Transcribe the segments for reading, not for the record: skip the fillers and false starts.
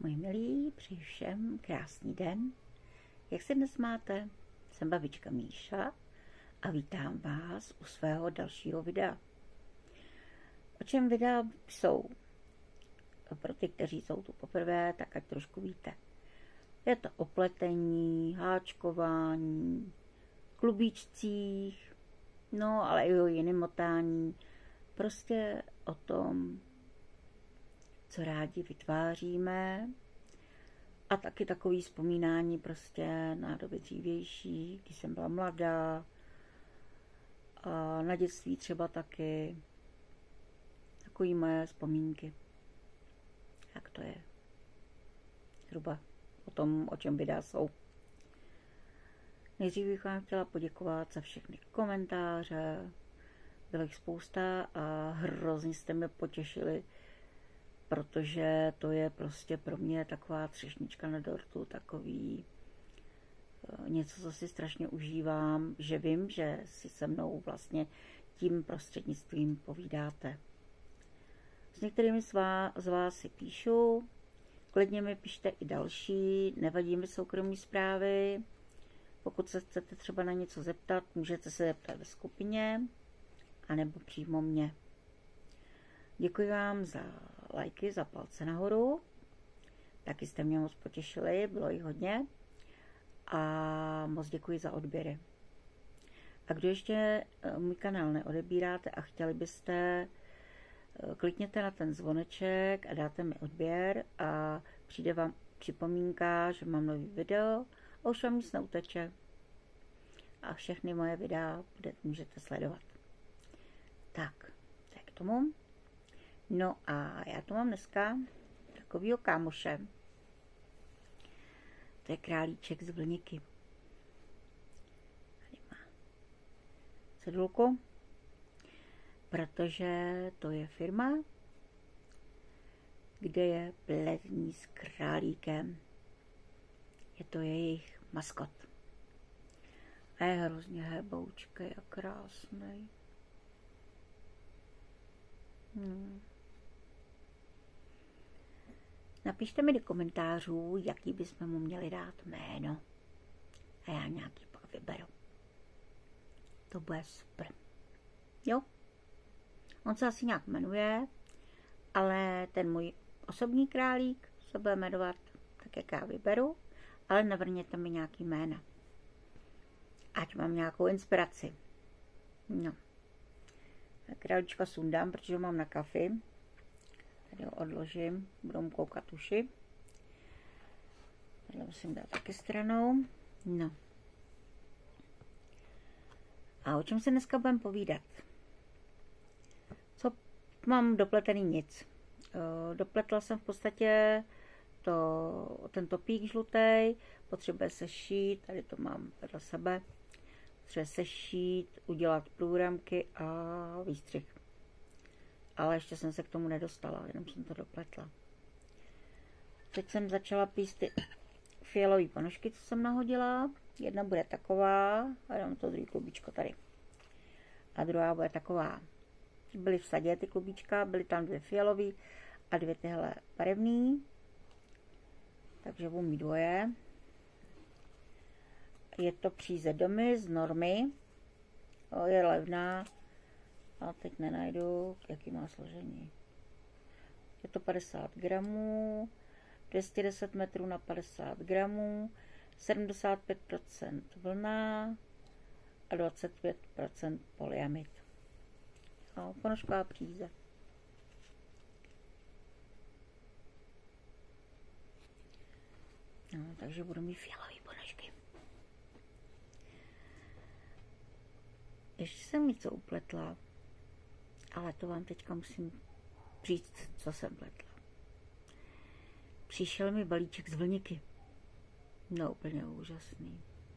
Moji milí, přeji všem krásný den. Jak se dnes máte? Jsem babička Míša a vítám vás u svého dalšího videa. O čem videa jsou? Pro ty, kteří jsou tu poprvé, tak ať trošku víte. Je to o pletení, háčkování, klubíčcích, no ale i o jiném motání. Prostě o tom, co rádi vytváříme, a taky takový vzpomínání prostě na doby dřívější, když jsem byla mladá, a na dětství třeba taky. Takový moje vzpomínky. Jak to je? Zhruba o tom, o čem videa jsou. Nejdřív bych vám chtěla poděkovat za všechny komentáře. Bylo jich spousta a hrozně jste mě potěšili, protože to je prostě pro mě taková třešnička na dortu, takový něco, co si strašně užívám, že vím, že si se mnou vlastně tím prostřednictvím povídáte. S některými z vás si píšu, klidně mi pište i další, nevadí mi soukromí zprávy. Pokud se chcete třeba na něco zeptat, můžete se zeptat ve skupině, anebo přímo mě. Děkuji vám za lajky, za palce nahoru. Taky jste mě moc potěšili, bylo jich hodně. A moc děkuji za odběry. A kdo ještě můj kanál neodebíráte a chtěli byste, klikněte na ten zvoneček a dáte mi odběr a přijde vám připomínka, že mám nový video a už vám nic neuteče. A všechny moje videa můžete sledovat. Tak, to je k tomu. No a já tu mám dneska takovýho kámoše. To je králíček z Vlniky. Tady má cedulku, protože to je firma, kde je pletení s králíkem. Je to jejich maskot. A je hrozně heboučkej a krásnej. Napište mi do komentářů, jaký bychom mu měli dát jméno. A já nějaký pak vyberu. To bude super. Jo? On se asi nějak jmenuje, ale ten můj osobní králík se bude jmenovat tak, jak já vyberu, ale navrhněte mi nějaký jména. Ať mám nějakou inspiraci. No. Králíčka sundám, protože ho mám na kafi. Tady ho odložím, budou mu koukat uši. Tady musím dát taky stranou. No. A o čem se dneska budeme povídat? Co mám dopletený? Nic. Dopletla jsem v podstatě ten topík žlutý, potřebuje se šít, tady to mám vedle sebe. Potřebuje se šít, udělat průramky a výstřih. Ale ještě jsem se k tomu nedostala, jenom jsem to dopletla. Teď jsem začala píst ty fialové ponožky, co jsem nahodila. Jedna bude taková, a dám to druhý klubíčko tady. A druhá bude taková. Byly v sadě ty klubíčka, byly tam dvě fialové a dvě tyhle barevný. Takže budu mít dvoje. Je to příze domy z Normy. Je levná. A teď nenajdu, jaký má složení. Je to 50 gramů, 210 metrů na 50 gramů, 75% vlna a 25% polyamid. No, ponožková příze. No, takže budu mít fialové ponožky. Ještě jsem něco upletla, ale to vám teďka musím říct, co jsem pletla. Přišel mi balíček z Vlniky. No, úplně úžasný.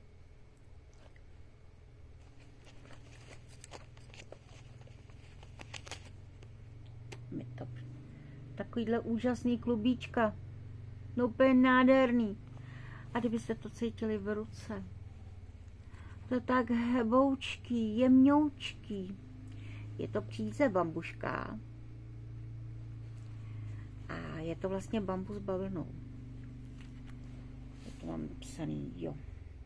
Takovýhle úžasný klubíčka. No, úplně nádherný. A kdybyste to cítili v ruce. To je tak heboučký, jemňoučký. Je to příze bambuška. A je to vlastně bambus s bavlnou. to mám psaný, jo.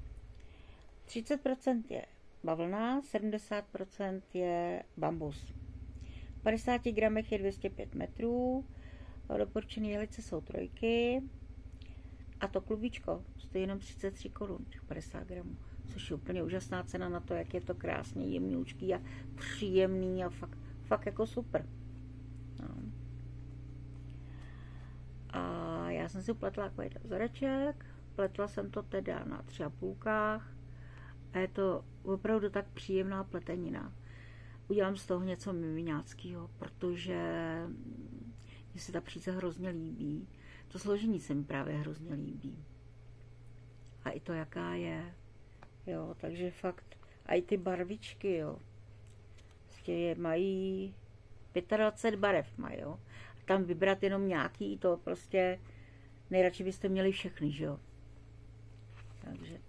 30% je bavlna, 70% je bambus. V 50 gramech je 205 metrů, doporučené jehlice jsou 3 a to klubíčko stojí jenom 33 korun, 50 gramů, což je úplně úžasná cena na to, jak je to krásně jemňoučký a příjemný a fakt jako super. No. A já jsem si upletla takový vzoreček, pletla jsem to teda na 3,5 a je to opravdu tak příjemná pletenina. Udělám z toho něco mimiňáckého, protože mně se ta příze hrozně líbí. To složení se mi právě hrozně líbí. A i to, jaká je. Jo, takže fakt, a i ty barvičky, jo. Prostě mají 25 barev, mají, jo. A tam vybrat jenom nějaký, to prostě nejradši byste měli všechny, že jo. Takže,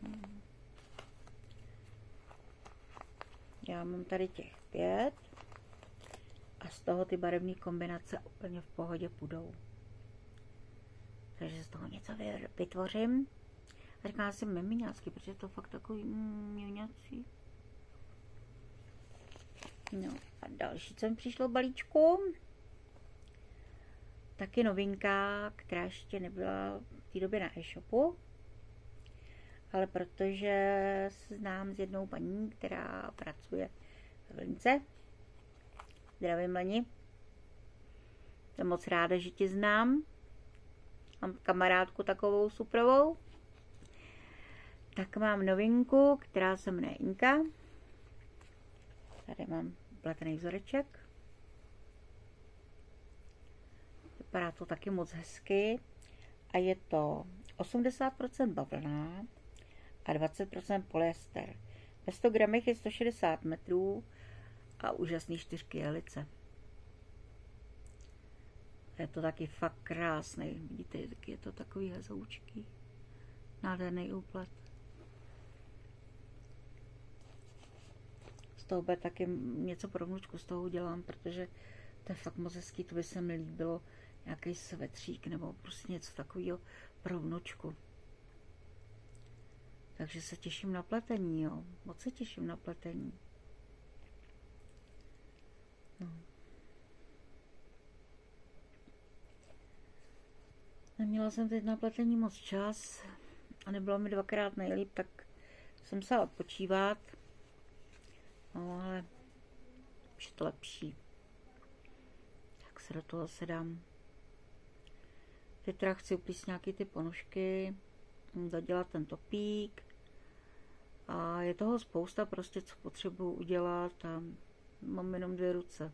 já mám tady těch 5 a z toho ty barevné kombinace úplně v pohodě půjdou. Takže z toho něco vytvořím. A říkám si mimiňácky, protože je to fakt takový mimiňácí. No a další, co mi přišlo v balíčku, taky novinka, která ještě nebyla v té době na e-shopu, ale protože se znám s jednou paní, která pracuje v Lince. Zdravím, Leni. Jsem moc ráda, že tě znám. Mám kamarádku takovou suprovou. Tak mám novinku, která se jmenuje Inka. Tady mám pletený vzoreček. Vypadá to taky moc hezky. A je to 80% bavlna a 20% polyester. Ve 100 gramech je 160 metrů a úžasný 4 jehlice. Je to taky fakt krásný. Vidíte, je to takový hezoučký. Nádherný úplet. Z toho bude taky něco pro vnučku, z toho udělám, protože to je fakt moc hezký, to by se mi líbilo. Nějaký svetřík nebo prostě něco takového pro vnučku. Takže se těším na pletení, jo. Moc se těším na pletení. No. Neměla jsem teď na pletení moc čas a nebylo mi 2krát nejlíp, tak jsem se odpočívat. No, ale už je to lepší. Tak se do toho sedám. Teď teda chci uplíst nějaký ty ponožky, dodělat ten topík. A je toho spousta prostě, co potřebuji udělat a mám jenom 2 ruce.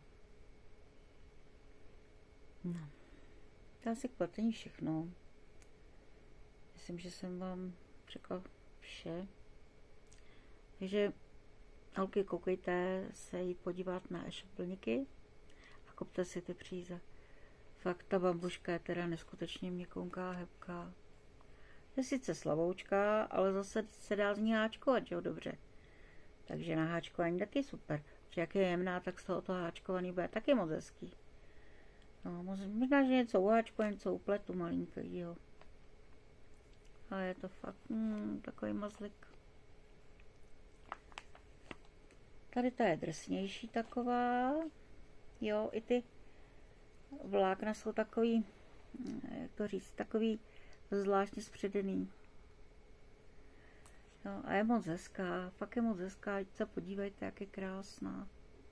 No. To je asi k pletení všechno. Myslím, že jsem vám řekla vše. Takže holky, koukejte se jít podívat na e-shop Plniky a kupte si ty příze. Fakt ta bambuška je teda neskutečně měkouká, hebká. Je sice slavoučka, ale zase se dá z ní háčkovat, jo, dobře. Takže na háčkování taky super. Protože jak je jemná, tak z toho háčkovaný bude taky moc hezký. No, možná, že něco uháčku, něco upletu malinký, jo. A je to fakt takový mazlik. Tady ta je drsnější taková. Jo, i ty vlákna jsou takový, jak to říct, takový zvláštně spředený. Jo, a je moc hezká, fakt je moc hezká, ať se podívejte, jak je krásná.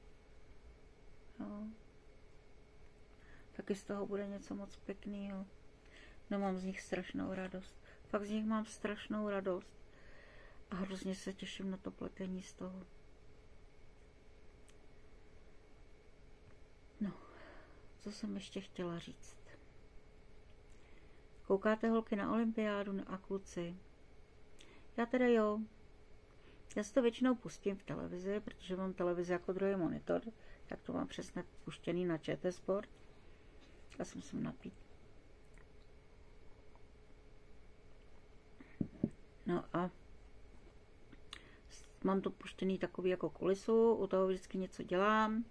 Jo. Taky z toho bude něco moc pěkného. No, mám z nich strašnou radost. Fakt z nich mám strašnou radost. A hrozně se těším na to pletení z toho. No, co jsem ještě chtěla říct. Koukáte, holky, na olympiádu a kluci? Já teda jo. Já si to většinou pustím v televizi, protože mám televizi jako druhý monitor, tak to mám přesně puštěný na ČT Sport. Já se musím napít. No a mám to puštěný takový jako kulisu, u toho vždycky něco dělám.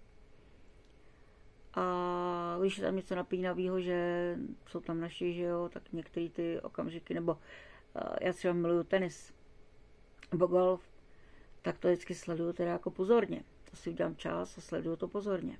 A když je tam něco napínavého, že jsou tam naši, že jo, tak některé ty okamžiky, nebo Já třeba miluju tenis nebo golf, tak to vždycky sleduju teda jako pozorně. To si udělám čas a sleduju to pozorně.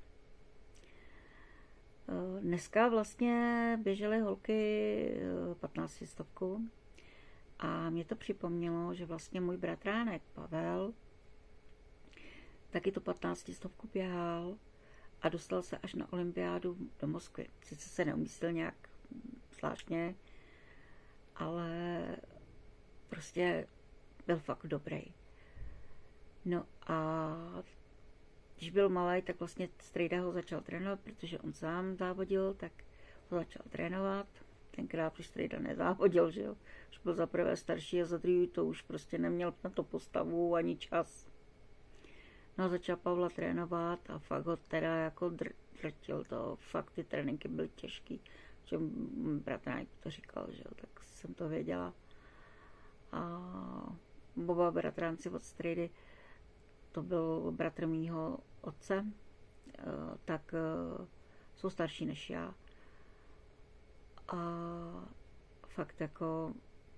Dneska vlastně běžely holky 15 stovku a mě to připomnělo, že vlastně můj bratránek Pavel taky to 15 stovku běhal a dostal se až na olympiádu do Moskvy. Sice se neumístil nějak zvláštně, ale prostě byl fakt dobrý. No a když byl malý, tak vlastně strejda ho začal trénovat, protože on sám závodil, tak ho začal trénovat. Tenkrát už strejda nezávodil, že jo. Už byl za prvé starší a za druhý to už prostě neměl na to postavu ani čas. No a začal Pavla trénovat a fakt ho teda jako drtil to. Fakt ty tréninky byly těžký. Že bratránek to říkal, že jo, tak jsem to věděla. A oba bratránci od strejdy, to byl bratr mýho otce, tak jsou starší než já. A fakt jako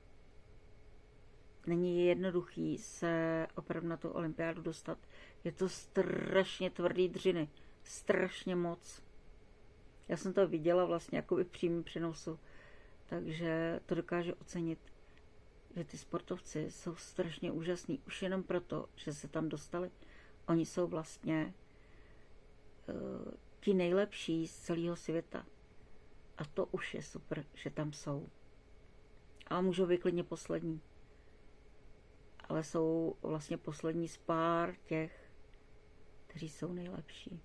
není jednoduchý se opravdu na tu olympiádu dostat. Je to strašně tvrdý dřiny. Strašně moc. Já jsem to viděla vlastně jako v přímém přenosu. Takže to dokážu ocenit, že ty sportovci jsou strašně úžasní. Už jenom proto, že se tam dostali. Oni jsou vlastně ti nejlepší z celého světa. A to už je super, že tam jsou. A můžou být klidně poslední. Ale jsou vlastně poslední z pár těch, kteří jsou nejlepší.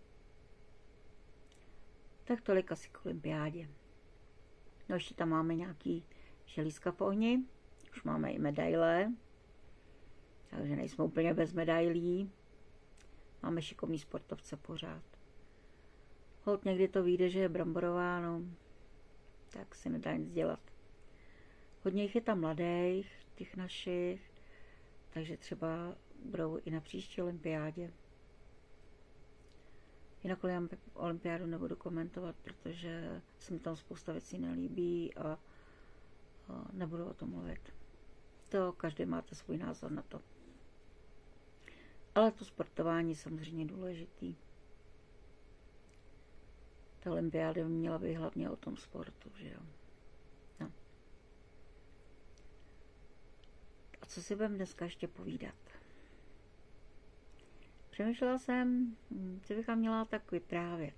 Tak tolik asi k olympiádě. No ještě tam máme nějaký želízka v ohni. Už máme i medaile. Takže nejsme úplně bez medailí. Máme šikovný sportovce pořád. Holt někdy to vyjde, že je bramborová, no. Tak si nedá nic dělat. Hodně jich je tam mladých, těch našich. Takže třeba budou i na příští olympiádě. Jinak olympiádu nebudu komentovat, protože se mi tam spousta věcí nelíbí a nebudu o tom mluvit. To každý máte svůj názor na to. Ale to sportování je samozřejmě důležitý. Ta olympiáda měla být hlavně o tom sportu, že jo. No. A co si budeme dneska ještě povídat? Přemýšlela jsem, co bych měla tak vyprávět.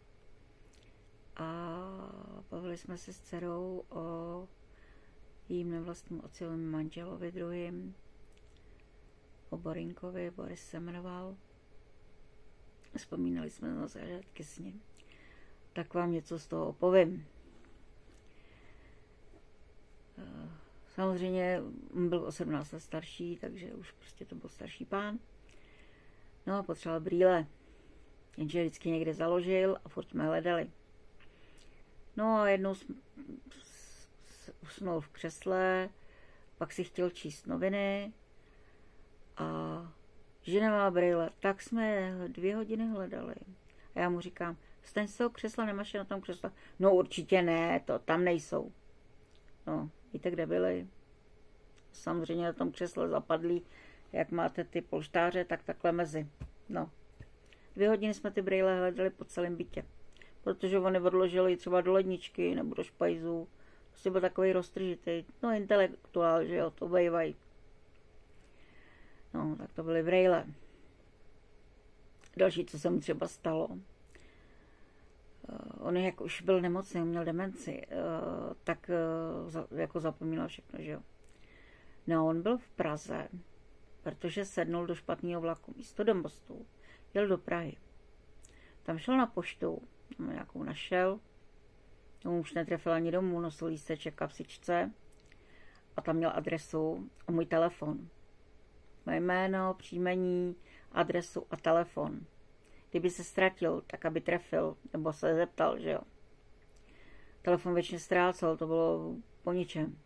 A bavili jsme se s dcerou o jejím nevlastním otcovém manželovi druhým, o Borinkovi, Boris se jmenoval. Vzpomínali jsme na zážitky s ním. Tak vám něco z toho opovím. Samozřejmě byl o 17 let starší, takže už prostě to byl starší pán. No a potřeboval brýle. Jenže vždycky někde založil a furt jsme hledali. No a jednou usnul v křesle, pak si chtěl číst noviny a že nemá brýle. Tak jsme 2 hodiny hledali. A já mu říkám, vstaň z toho křesla, nemáš je na tom křesle? No určitě ne, to tam nejsou. No, víte, kde byly? Samozřejmě na tom křesle zapadlí, jak máte ty polštáře, tak takhle mezi. No. 2 hodiny jsme ty brýle hledali po celém bytě. Protože oni odložili třeba do ledničky nebo do špajzů. Prostě byl takový roztržitý. No, intelektuál, že jo, to bývají. No, tak to byly brýle. Další, co se mu třeba stalo. On jak už byl nemocný, měl demenci, tak jako zapomínal všechno, že jo. No, on byl v Praze, protože sednul do špatného vlaku. Místo do Mostu jel do Prahy. Tam šel na poštu, tam nějakou našel. On už netrefil ani domů, nosil lísteček v kapsičce a tam měl adresu a můj telefon. Moje jméno, příjmení, adresu a telefon. Kdyby se ztratil, tak aby trefil, nebo se zeptal, že jo. Telefon většině ztrácel, to bylo po ničem.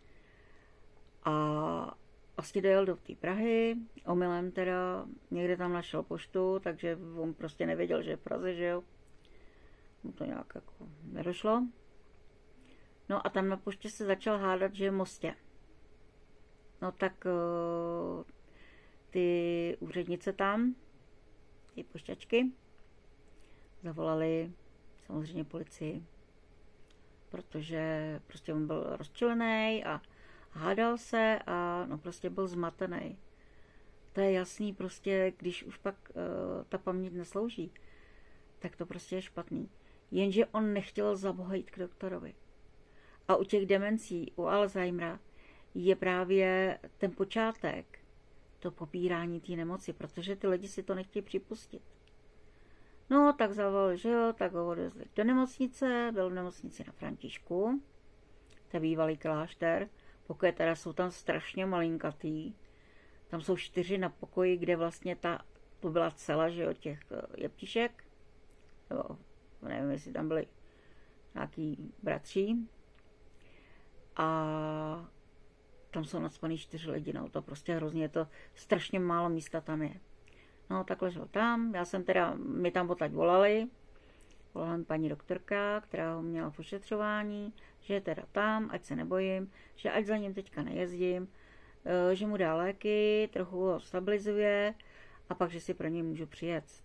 A vlastně dojel do té Prahy, omylem teda, někde tam našel poštu, takže on prostě nevěděl, že je v Praze, že jo. Mu to nějak jako nedošlo. No a tam na poště se začal hádat, že je v Mostě. No tak ty úřednice tam, ty pošťačky, zavolali samozřejmě policii, protože prostě on byl rozčilený a hádal se a no prostě byl zmatený. To je jasný prostě, když už pak ta paměť neslouží, tak to prostě je špatný. Jenže on nechtěl za boha jít k doktorovi. A u těch demencí, u Alzheimera, je právě ten počátek, to popírání té nemoci, protože ty lidi si to nechtějí připustit. No, tak zavolal, že jo, tak ho odvezli do nemocnice, byl v nemocnici na Františku, to je bývalý klášter, pokoje teda jsou tam strašně malinkatý, tam jsou 4 na pokoji, kde vlastně to byla cela, že jo, těch jeptišek, jo, nevím, jestli tam byli nějaký bratří, a tam jsou nacpaný 4 lidi, no to prostě hrozně, je to strašně málo místa tam je. No tak ležel tam, my tam odtaď volala mi paní doktorka, která ho měla v ošetřování, že je teda tam, ať se nebojím, že ať za ním teďka nejezdím, že mu dá léky, trochu ho stabilizuje a pak, že si pro něj můžu přijet.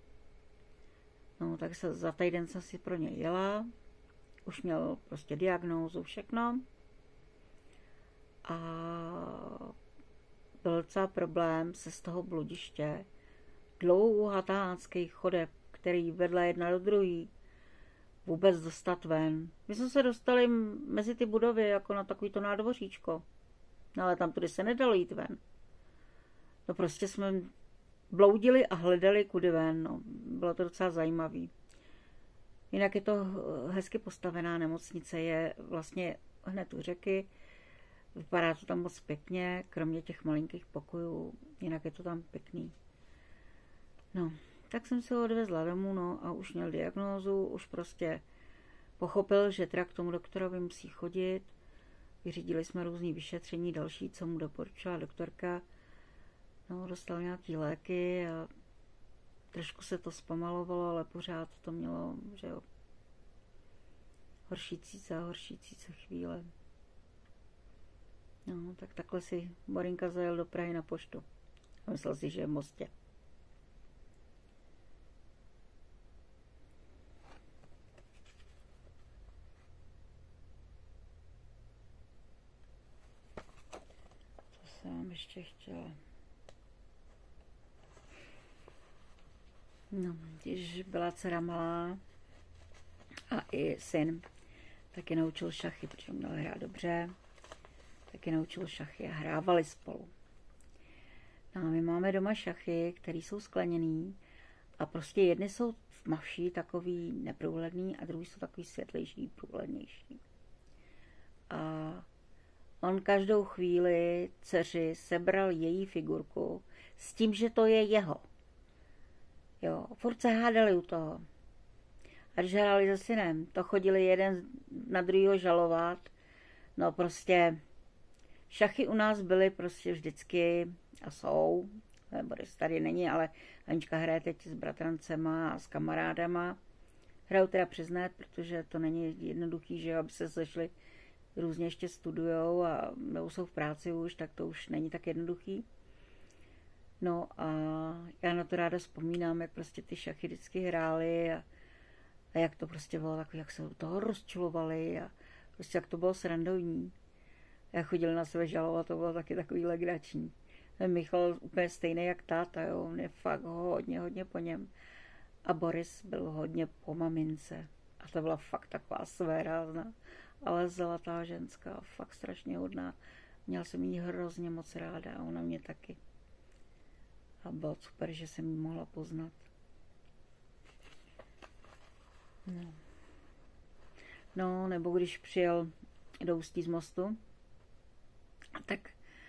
No tak za týden jsem si pro něj jela, už měl prostě diagnózu, všechno. A byl docela problém se z toho bludiště, dlouhatánský chodeb, který vedle jedna do druhý, vůbec dostat ven. My jsme se dostali mezi ty budovy jako na takovýto nádvoříčko, no, ale tam tudy se nedalo jít ven. No prostě jsme bloudili a hledali kudy ven, no. Bylo to docela zajímavý. Jinak je to hezky postavená nemocnice, je vlastně hned u řeky, vypadá to tam moc pěkně, kromě těch malinkých pokojů, jinak je to tam pěkný. No, tak jsem se ho odvezla domů, no, a už měl diagnózu, už prostě pochopil, že teda k tomu doktorovi musí chodit. Vyřídili jsme různý vyšetření další, co mu doporučila doktorka. No, dostal nějaký léky a trošku se to zpomalovalo, ale pořád to mělo, že jo, horšící se chvíle. No, tak takhle si Borinka zajel do Prahy na poštu. A myslel si, že je v Mostě. Co jsem ještě chtěla? No, když byla dcera malá a i syn, taky naučil šachy, protože měl hrát dobře, taky naučil šachy a hrávali spolu. No a my máme doma šachy, které jsou skleněný a prostě jedny jsou tmavší, takový neprůhledný a druhý jsou takový světlejší, průhlednější. A on každou chvíli dceři sebral její figurku s tím, že to je jeho. Jo, furt se hádali u toho. A když hráli se synem, to chodili jeden na druhýho žalovat. No prostě šachy u nás byly prostě vždycky a jsou. Boris tady není, ale Anička hraje teď s bratrancema a s kamarádama. Hrajou teda přiznat, protože to není jednoduchý, že aby se sešli, různě ještě studujou a nebo jsou v práci už, tak to už není tak jednoduchý. No a já na to ráda vzpomínám, jak prostě ty šachy vždycky hráli a jak to prostě bylo takový, jak se do toho rozčilovali a prostě jak to bylo srandovní. Já chodil na sebe žalovat, to bylo taky takový legrační. Ten Michal úplně stejný jak táta, jo, on je fakt hodně po něm. A Boris byl hodně po mamince. A to byla fakt taková svérázná, ale zlatá ženská, fakt strašně hodná. Měl jsem jí hrozně moc ráda a ona mě taky. A bylo super, že jsem ji mohla poznat. No, nebo když přijel do Ústí z Mostu, tak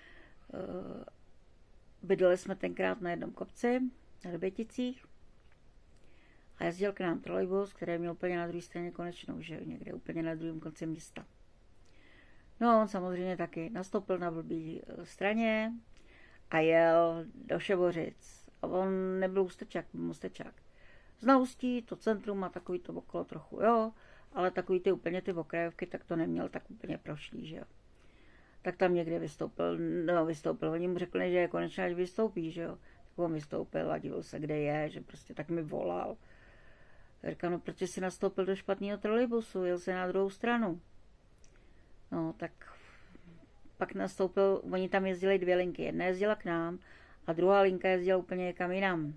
bydleli jsme tenkrát na jednom kopci, na Doběticích, a jezdil k nám trolejbus, který měl úplně na druhé straně Konečnou, že někde úplně na druhém konci města. No a on samozřejmě taky nastoupil na blbý straně a jel do Šebořic. A on nebyl Ústečák, byl Mostečák. Zna Ústí, to centrum má takový to okolo trochu, jo, ale takový ty úplně ty okrajovky, tak to neměl tak úplně prošlý, že jo. tak tam někde vystoupil. Oni mu řekli, že je konečně, až vystoupí, že jo. Tak on vystoupil a díval se, kde je, že prostě tak mi volal. Říkám, no protože si nastoupil do špatného trolejbusu, jel se na druhou stranu. No, tak pak nastoupil, oni tam jezdili 2 linky. Jedna jezdila k nám a druhá linka jezdila úplně někam jinam.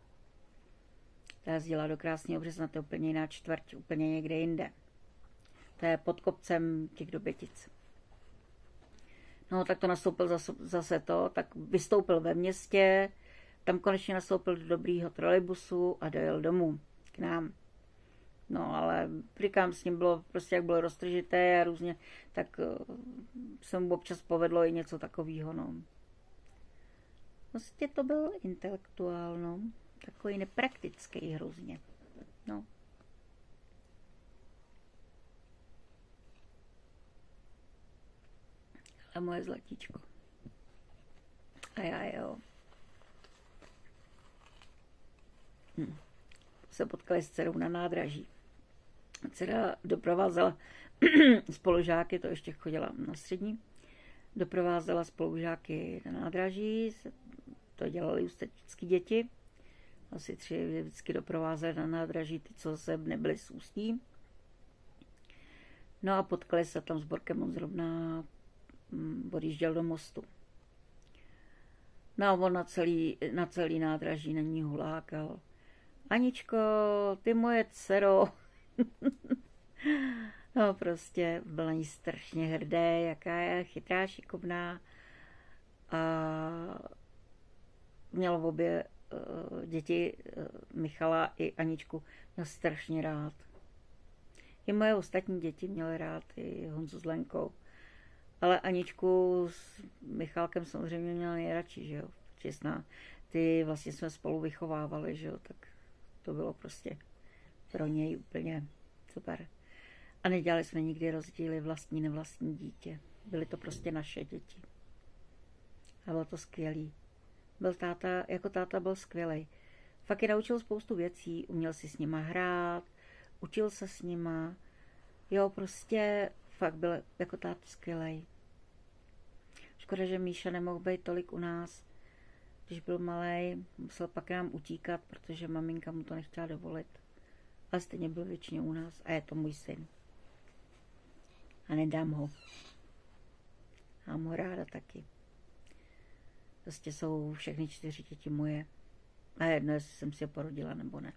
Ta jezdila do Krásného Března, to je úplně jiná čtvrť, úplně někde jinde. To je pod kopcem těch Dobětic. No, tak to nastoupil zase to, tak vystoupil ve městě, tam konečně nastoupil do dobrýho trolejbusu a dojel domů k nám. No, ale říkám, s ním bylo prostě, jak bylo roztržité a různě, tak se mu občas povedlo i něco takového, no. Prostě to byl intelektuál, no. Takový nepraktický hrozně, no. A moje zlatíčko. A já jo. Se potkali s dcerou na nádraží. Dcera doprovázela spolužáky, to ještě chodila na střední, doprovázela spolužáky na nádraží, to dělali ústečské děti. Asi 3 vždycky doprovázeli na nádraží ty, co se nebyli z Ústí. No a potkali se tam s Borkem, on zrovna odjížděl do Mostu. No a on na celý nádraží na ní hulákal. Aničko, ty moje dcero. No prostě byl na ní strašně hrdý, jaká je chytrá, šikovná. A měl obě děti, Michala i Aničku, měl strašně rád. I moje ostatní děti měly rád, i Honzu s Lenkou. Ale Aničku s Michalkem samozřejmě měl nejradši, že jo. Čestná. Ty vlastně jsme spolu vychovávali, že jo, tak to bylo prostě pro něj úplně super. A nedělali jsme nikdy rozdíly vlastní, nevlastní dítě. Byly to prostě naše děti. A bylo to skvělý. Jako táta byl skvělej. Fakt je naučil spoustu věcí, uměl si s nima hrát, učil se s nima. Jo, prostě fakt byl jako táta skvělej. Škoda, že Míša nemohl být tolik u nás. Když byl malej, musel pak nám utíkat, protože maminka mu to nechtěla dovolit. Ale stejně byl většině u nás a je to můj syn. A nedám ho. A mám ho ráda taky. Prostě jsou všechny 4 děti moje. A jedno, jestli jsem si je porodila nebo ne.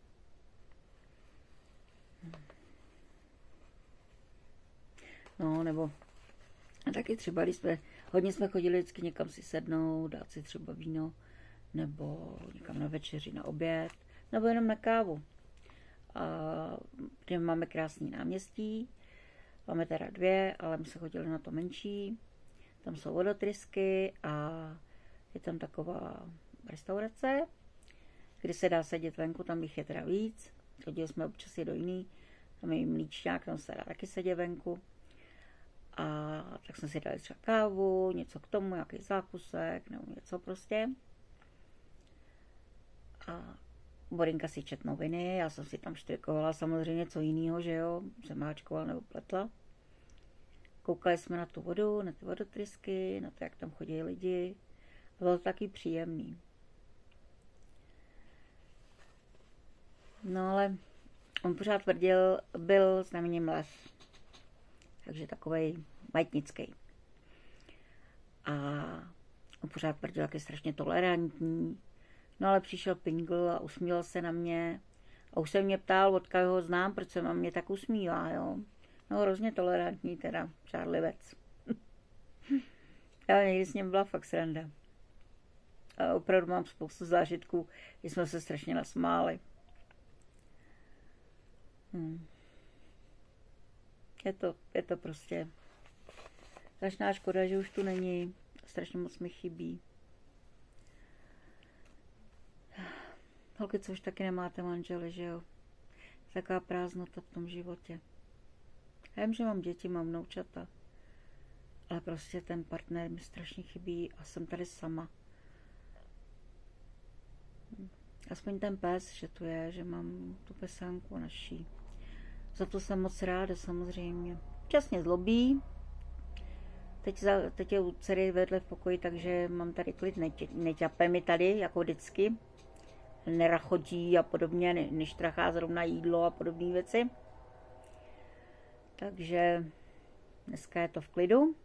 No, nebo a taky třeba, když hodně jsme chodili vždycky někam si sednout, dát si třeba víno, nebo někam na večeři, na oběd, nebo jenom na kávu. A kde máme krásný náměstí, máme teda 2, ale my se chodili na to menší. Tam jsou vodotrysky a je tam taková restaurace, kde se dá sedět venku, tam jich je teda víc. Chodili jsme občas i do jiný, tam je mlíčňák, tam se dá taky sedět venku. A tak jsme si dali třeba kávu, něco k tomu, nějaký zákusek, nebo něco prostě. A Borinka si čet noviny, já jsem si tam štrikovala samozřejmě co jiného, že jo, jsem háčkovala nebo pletla. Koukali jsme na tu vodu, na ty vodotrysky, na to, jak tam chodí lidi. Bylo to taky příjemný. No ale on pořád tvrdil, byl znamením lev. Takže takovej majetnický. A on pořád tvrdil, jak je strašně tolerantní. No ale přišel Pingl a usmíval se na mě. A už se mě ptal, odkud ho znám, proč se na mě tak usmívá, jo. No hrozně tolerantní teda, čárlivec. Já někdy s ním byla fakt sranda. A opravdu mám spoustu zážitků, kdy jsme se strašně nasmáli. Je to prostě strašná škoda, že už tu není. Strašně moc mi chybí. Holky, co už taky nemáte manžele, že jo? Taková prázdnota v tom životě. Já vím, že mám děti, mám vnoučata. Ale prostě ten partner mi strašně chybí a jsem tady sama. Aspoň ten pes, že tu je, že mám tu pesánku naší. Za to jsem moc ráda samozřejmě. Časně zlobí, Teď je u dcery vedle v pokoji, takže mám tady klid, neťape mi tady, jako vždycky. Nerachodí a podobně, neštrachá zrovna jídlo a podobné věci. Takže dneska je to v klidu.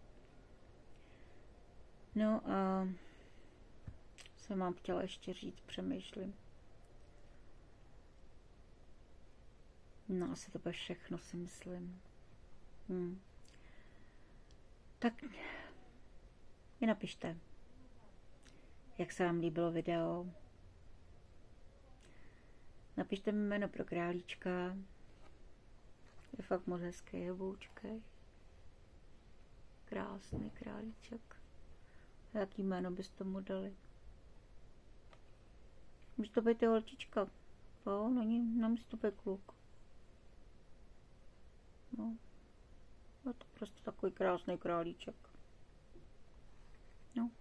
No a co mám chtěla ještě říct, přemýšlím. No asi to bude všechno, si myslím. Tak mi napište, jak se vám líbilo video. Napište mi jméno pro králíčka. Je fakt moc hezký, hoboučkej. Krásný králíček. A jaký jméno byste mu dali? Může to být i holčička. Jo, nemusí to být kluk. No. Je to prostě takový krásný králíček. No.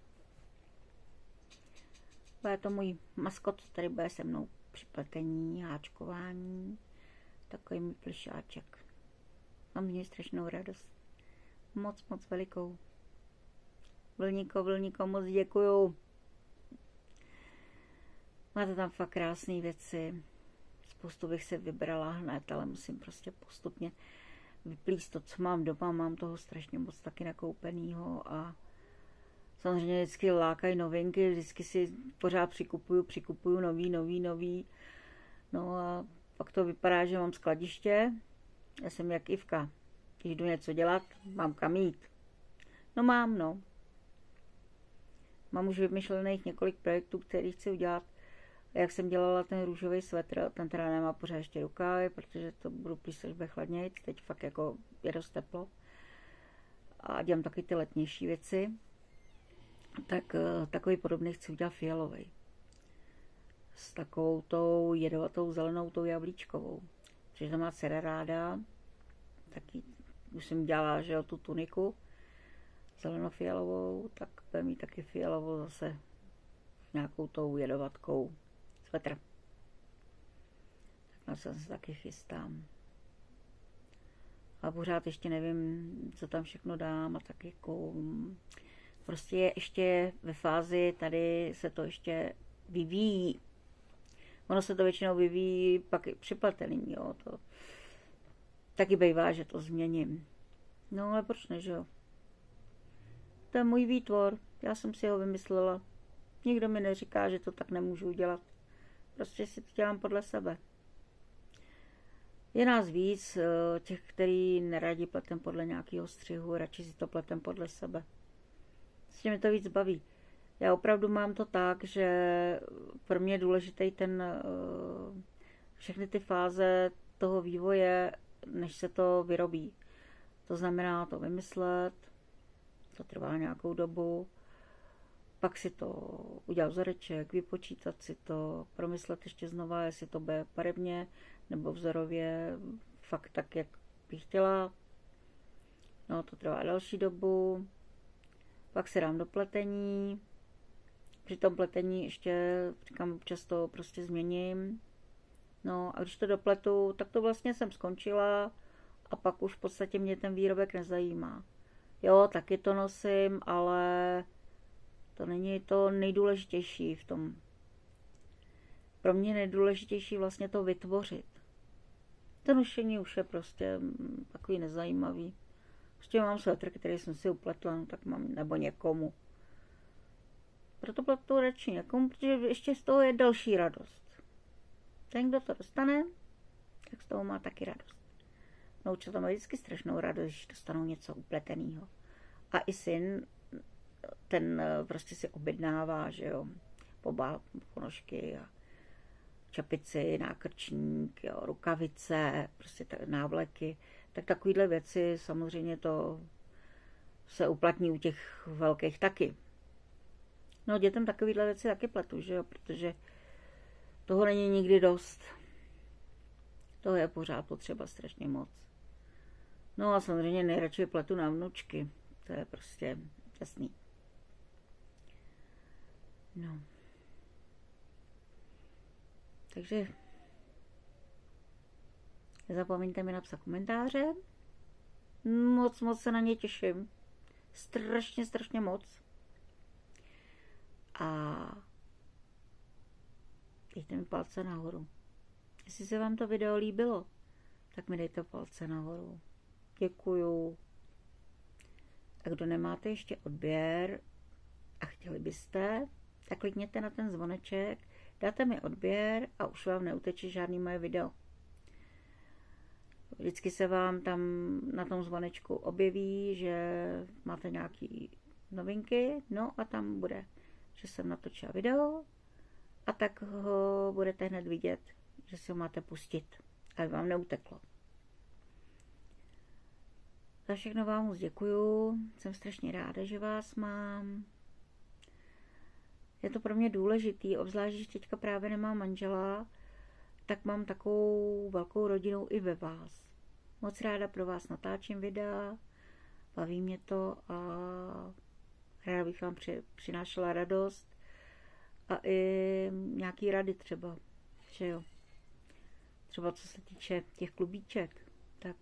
Bude to můj maskot, který bude se mnou při pletení, háčkování. Takový můj plišáček. Mám z něj strašnou radost. Moc velikou. Vlníko, moc děkuju. Máte tam fakt krásné věci. Spoustu bych se vybrala hned, ale musím prostě postupně vyplíst to, co mám doma. Mám toho strašně moc taky nakoupenýho a samozřejmě vždycky lákají novinky, vždycky si pořád přikupuju nový. No a pak to vypadá, že mám skladiště. Já jsem jak Ivka. Když jdu něco dělat, mám kam jít. No mám, no. Mám už vymyšlených několik projektů, které chci udělat. Jak jsem dělala ten růžový svetr, ten teda nemá pořád ještě rukávy, protože to budu plíst, až bude chladnějc. Teď fakt jako je dost teplo. A dělám taky ty letnější věci. Tak takový podobný chci udělat fialový. S takovou tou jedovatou zelenou, tou jablíčkovou. Protože to má dcera ráda. Taky už jsem dělala, že jo, tu tuniku zelenofialovou, tak bude mít taky fialovou zase nějakou tou jedovatkou svetr. Tak na to se taky chystám. A pořád ještě nevím, co tam všechno dám a tak jako prostě je ještě ve fázi, tady se to ještě vyvíjí. Ono se to většinou vyvíjí pak i připletený, jo, to taky bývá, že to změním. No ale proč ne, že jo? To je můj výtvor, já jsem si ho vymyslela. Nikdo mi neříká, že to tak nemůžu udělat. Prostě si to dělám podle sebe. Je nás víc, těch, který neradi pletem podle nějakého střihu, radši si to pletem podle sebe. Prostě mě to víc baví. Já opravdu mám to tak, že pro mě je důležitý všechny ty fáze toho vývoje, než se to vyrobí. To znamená to vymyslet, to trvá nějakou dobu, pak si to udělat vzoreček, vypočítat si to, promyslet ještě znova, jestli to bude barevně nebo vzorově, fakt tak, jak bych chtěla. No, to trvá další dobu. Pak si dám do pletení. Při tom pletení ještě, říkám, občas to prostě změním. No a když to dopletu, tak to vlastně jsem skončila a pak už v podstatě mě ten výrobek nezajímá. Jo, taky to nosím, ale to není to nejdůležitější v tom. Pro mě nejdůležitější vlastně to vytvořit. To nošení už je prostě takový nezajímavý. Prostě mám svetr, který jsem si upletla, no tak mám, nebo někomu. Proto pletu radši někomu, protože ještě z toho je další radost. Ten, kdo to dostane, tak z toho má taky radost. Noučil má vždycky strašnou radost, když dostanou něco upleteného. A i syn, ten prostě si objednává, že jo, ponožky a čepici, nákrčník, jo, rukavice, prostě návleky. Tak takovýhle věci samozřejmě to se uplatní u těch velkých taky. No dětem takovýhle věci taky pletu, že jo, protože toho není nikdy dost. Toho je pořád potřeba strašně moc. No a samozřejmě nejradši pletu na vnučky. To je prostě jasný. No. Takže nezapomeňte mi napsat komentáře. Moc se na ně těším. strašně moc. A dejte mi palce nahoru. Jestli se vám to video líbilo, tak mi dejte palce nahoru. Děkuju. A kdo nemáte ještě odběr a chtěli byste, tak klikněte na ten zvoneček, dáte mi odběr a už vám neuteče žádný moje video. Vždycky se vám tam na tom zvonečku objeví, že máte nějaké novinky, no a tam bude, že jsem natočila video a tak ho budete hned vidět, že si ho máte pustit, aby vám neuteklo. Za všechno vám moc děkuju, jsem strašně ráda, že vás mám. Je to pro mě důležitý, obzvlášť, že teďka právě nemám manžela, tak mám takovou velkou rodinu i ve vás. Moc ráda pro vás natáčím videa, baví mě to a ráda bych vám přinášela radost a i nějaký rady třeba, že jo. Třeba co se týče těch klubíček, tak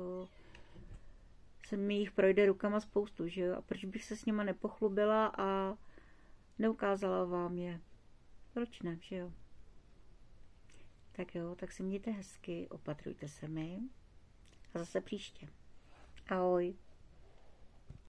se mi jich projde rukama spoustu, že jo. A proč bych se s nima nepochlubila a neukázala vám je? Proč ne, že jo? Tak jo, tak se mějte hezky, opatrujte se mi a zase příště. Ahoj.